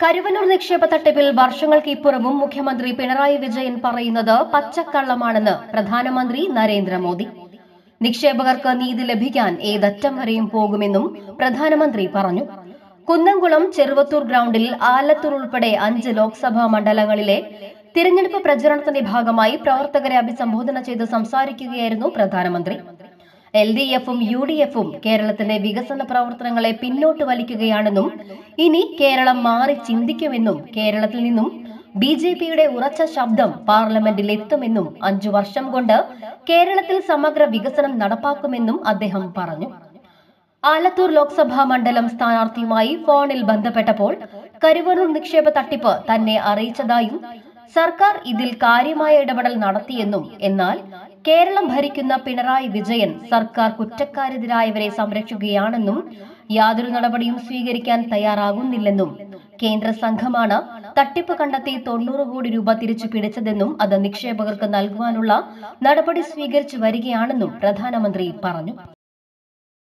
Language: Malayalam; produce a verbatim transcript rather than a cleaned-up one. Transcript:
കരുവന്നൂർ നിക്ഷേപ തട്ടിപ്പിൽ വർഷങ്ങൾക്ക് ഇപ്പുറവും മുഖ്യമന്ത്രി പിണറായി വിജയൻ പറയുന്നത് പച്ചക്കള്ളമാണെന്ന് പ്രധാനമന്ത്രി നരേന്ദ്രമോദി. നിക്ഷേപകർക്ക് നീതി ലഭിക്കാൻ ഏതറ്റം വരെയും പോകുമെന്നും പ്രധാനമന്ത്രി പറഞ്ഞു. കുന്നംകുളം ചെറുവത്തൂർ ഗ്രൌണ്ടിൽ ആലത്തൂർ ഉൾപ്പെടെ അഞ്ച് ലോക്സഭാ മണ്ഡലങ്ങളിലെ തിരഞ്ഞെടുപ്പ് പ്രചരണത്തിന്റെ ഭാഗമായി പ്രവർത്തകരെ അഭിസംബോധന ചെയ്ത് സംസാരിക്കുകയായിരുന്നു പ്രധാനമന്ത്രി. എൽ ഡി എഫും യു ഡി എഫും കേരളത്തിന്റെ വികസന പ്രവർത്തനങ്ങളെ പിന്നോട്ട് വലിക്കുകയാണെന്നും ഇനി കേരളം മാറി ചിന്തിക്കുമെന്നും കേരളത്തിൽ നിന്നും ബി ജെ പിയുടെ ഉറച്ച ശബ്ദം പാർലമെന്റിൽ എത്തുമെന്നും അഞ്ചു വർഷം കൊണ്ട് കേരളത്തിൽ സമഗ്ര വികസനം നടപ്പാക്കുമെന്നും അദ്ദേഹം പറഞ്ഞു. ആലത്തൂർ ലോക്സഭാ മണ്ഡലം സ്ഥാനാർത്ഥിയുമായി ഫോണിൽ ബന്ധപ്പെട്ടപ്പോൾ കരുവന്നൂർ നിക്ഷേപ തട്ടിപ്പ് തന്നെ അറിയിച്ചതായും സർക്കാർ ഇതിൽ കാര്യമായ ഇടപെടൽ നടത്തിയെന്നും എന്നാൽ കേരളം ഭരിക്കുന്ന പിണറായി വിജയൻ സർക്കാർ കുറ്റക്കാരെതിരായവരെ സംരക്ഷിക്കുകയാണെന്നും യാതൊരു നടപടിയും സ്വീകരിക്കാൻ തയ്യാറാകുന്നില്ലെന്നും കേന്ദ്ര സംഘമാണ് തട്ടിപ്പ് കണ്ടെത്തി തൊണ്ണൂറ് കോടി രൂപ തിരിച്ചു പിടിച്ചതെന്നും അത് നിക്ഷേപകർക്ക് നൽകുവാനുള്ള നടപടി സ്വീകരിച്ചു വരികയാണെന്നും പ്രധാനമന്ത്രി പറഞ്ഞു.